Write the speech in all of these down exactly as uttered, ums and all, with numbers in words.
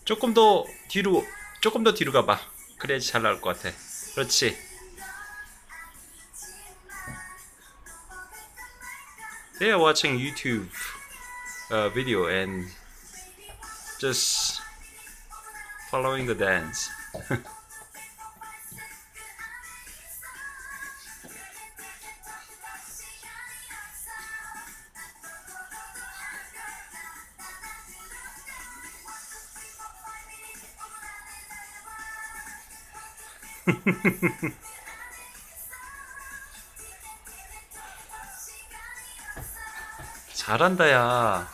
조금 더 뒤로, 조금 더 뒤로 가봐. 그래야지 잘 나올 것 같아. 그렇지. They are watching YouTube uh, video and just following the dance. 잘한다, 야.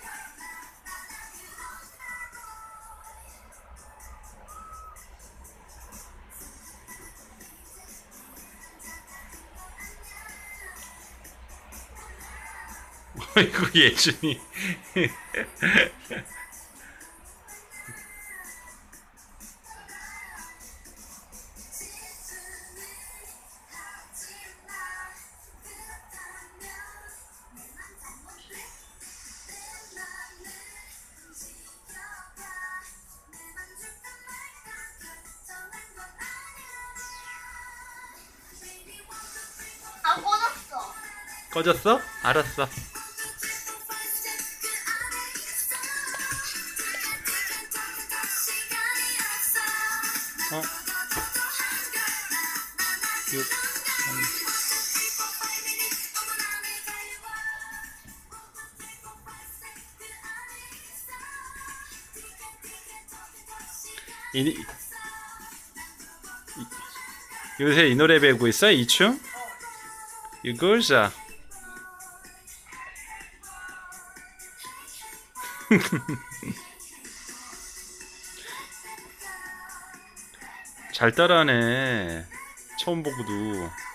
어이구, 예준이. 안 꺼졌어. 꺼졌어? 알았어. 어? 육, 삼. 이, 이, 요새 이 노래 배우고 있어? 이 춤? 이거자. 잘 따라하네. 처음 보고도.